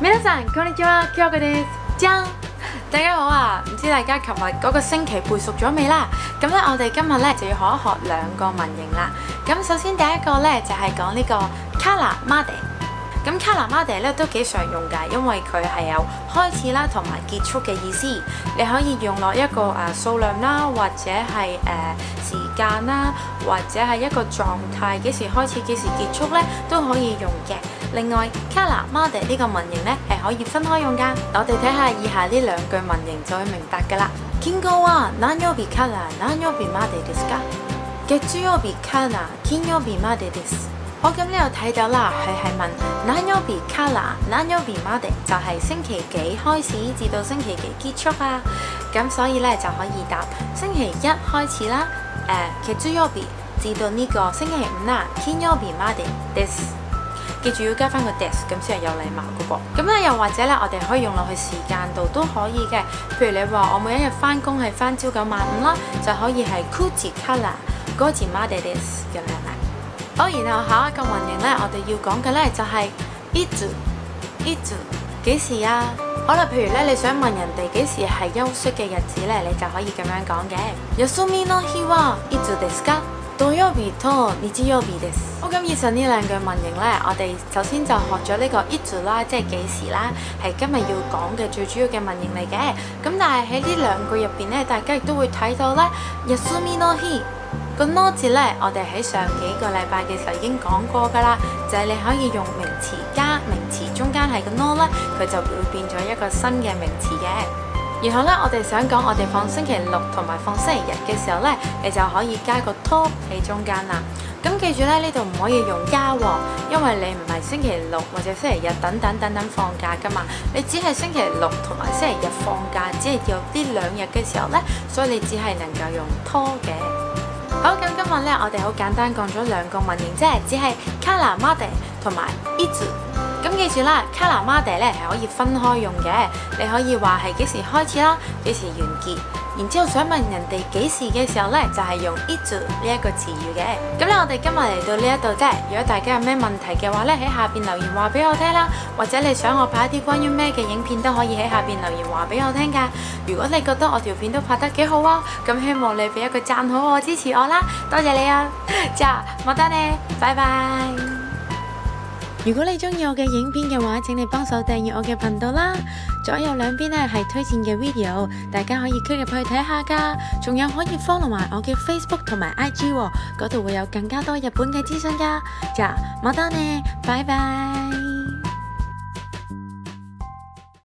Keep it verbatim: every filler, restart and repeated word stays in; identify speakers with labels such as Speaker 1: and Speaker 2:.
Speaker 1: 皆さんこんにちは、Kyokoです。張，大家好啊！唔知大家琴日嗰個星期背熟咗未啦？咁咧，我哋今日咧就要學一學兩個文型啦。咁首先第一個咧就係講呢個 Kara Made。咁 Kara Made 咧都幾常用㗎，因為佢係有開始啦同埋結束嘅意思。你可以用落一個誒、呃、數量啦，或者係誒、呃、時間啦，或者係一個狀態，幾時開始幾時結束咧都可以用嘅。另外 Kara Made 呢個文型咧係可以分開用㗎。我哋睇下以下呢兩句文型就會明白㗎啦。金曜は何曜日から何曜日までですか？月曜日から金曜日までです。好，咁呢度睇到啦，佢係問何曜日から何曜日まで，就係星期幾開始至到星期幾結束啊。咁所以咧就可以答星期一開始啦，誒月曜日至到呢個星期五啦，金曜日までです。記住要加翻個 des， 咁先係有禮貌嘅噃。咁咧又或者咧，我哋可以用落去時間度都可以嘅。譬如你話我每一日翻工係翻朝九晚五啦，就可以係くじからごじまでです咁樣啦。好，然後下一個文型咧，我哋要講嘅咧就係いついつ幾時啊？好啦，譬如咧你想問人哋幾時係休息嘅日子咧，你就可以咁樣講嘅。休みの日はいつですか？土曜日と日曜日です。好，咁以上呢兩句文型咧，我哋首先就學咗呢個いつ啦，即係幾時啦，係今日要講嘅最主要嘅文型嚟嘅。咁但係喺呢兩句入邊咧，大家亦都會睇到咧，休みの日。個 no 字咧，我哋喺上幾個禮拜嘅時候已經講過㗎啦，就係、是、你可以用名詞加名詞中間係個 no 咧，佢就會變咗一個新嘅名詞嘅。然後咧，我哋想講我哋放星期六同埋放星期日嘅時候咧，你就可以加個 to 喺中間啦。咁記住咧，呢度唔可以用加喎，因為你唔係星期六或者星期日等等等等放假㗎嘛，你只係星期六同埋星期日放假，只係有呢兩日嘅時候咧，所以你只係能夠用 to 嘅。好，咁今日咧，我哋好簡單講咗兩個文型啫，只係 Kara Made 同埋いつ。咁記住啦 ，Kara Made 咧係可以分開用嘅，你可以話係幾時開始啦，幾時完結。然之後想問人哋幾時嘅時候咧，就係、是、用いつ呢一個詞語嘅。咁咧，我哋今日嚟到呢一度啫。如果大家有咩問題嘅話咧，喺下邊留言話俾我聽啦，或者你想我拍一啲關於咩嘅影片都可以喺下邊留言話俾我聽㗎。如果你覺得我條片都拍得幾好啊，咁希望你俾一個讚好我支持我啦，多謝你啊！じゃあまたね，拜拜。如果你中意我嘅影片嘅話，請你幫手訂閱我嘅頻道啦。左右兩邊咧係推薦嘅 video， 大家可以 click 入去睇下㗎。仲有可以 follow 埋我嘅 Facebook 同埋 I G 喎，嗰度會有更加多日本嘅資訊㗎。じゃあまたね，拜拜。